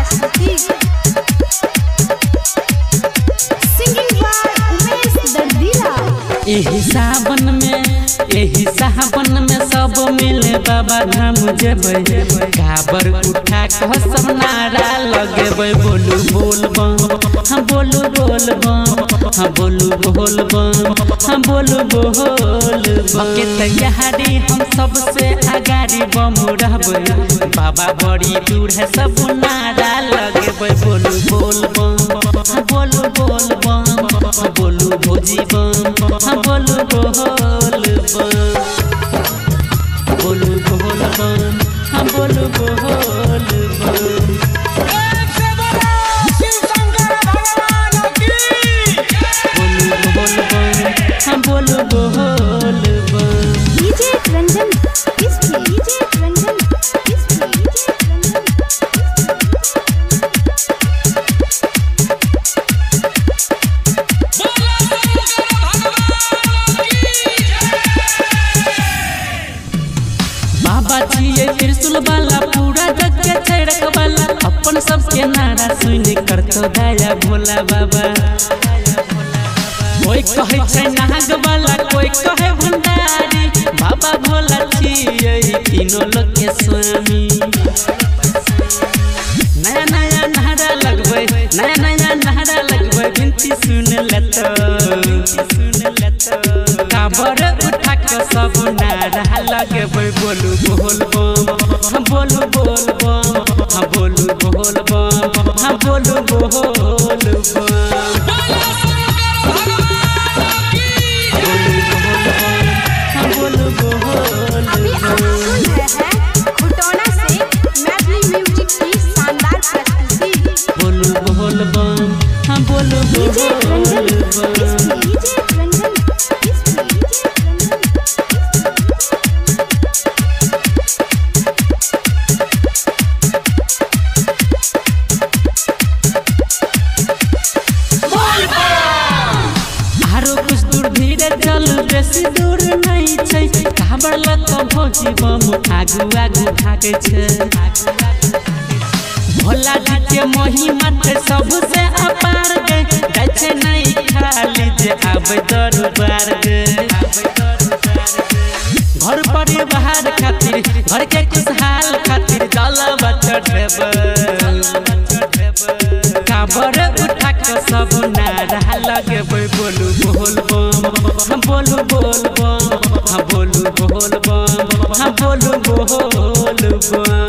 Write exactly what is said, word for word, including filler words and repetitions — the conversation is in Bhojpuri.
प्रस्तुति सिंगिंग बाय उमेश दर्दीला। एही सावन में एही सावन में सब मिले बाबा धाम जेबै काबर उठा के सब नारा लगेबै बोलू बोल बम हम बोलू बोल बम हम बोलू बोल बम हम बोलू बोल बम के तैयारी हम सबसे आगाड़ी बम रहबै बाबा बड़ी दूर है सब नारा लगेबै बोलू बोल बम हम बोलू बोल बम हम बोलू भोजी बम हम बोलू बोल बम बोलू बोल बम हम बोलू बोल बम बोलू बोल बम हम बोलू बोल बम। डीजे रंजन किसकी डीजे रंजन किसकी डीजे रंजन बाबा छिए त्रिशूल वाला पूरा जग के छड़क वाला अपन सबके नारा सुन करतो दया भोला बाबा। कोई कहे छै नाग वाला कोई कहे भंडारी बाबा भोला छिए तीनों लोक के स्वामी। नया नया नारा लगबै नया नया नारा लगबै विनती सुन लेतो सुन लेतो काबर उठा के सब नारा लगबै बोलू बोल बम हम बोलू बोल बम हम बोलू बोल बम हम बोलू बोल बम हम बोलू बोल अभी आप सुन रहे हैं खुटौना से मैथिली म्यूजिक की शानदार प्रस्तुति। बोलू बोल बम हम बोलू डीजे रंजन बोल किसकी बम। डीजे रंजन किसकी डीजे आरो कुछ दूर धीरे चल बेसी दूर नहीं छै काबर लत भोजी बम आगू आगू भागे छै। भोला जी के महिमा ते सबसे अपार गे जाय छै नहीं खाली जे आबै दरबार गे। घर परिवार खातिर घर के खुशहाल खातिर जलवा चढ़ेबै काबर उठा के सब नारा लगेबै बोलू बोल बम हम बोलू बोल बम हम बोलू बोल बम हम बोलू बोल बम।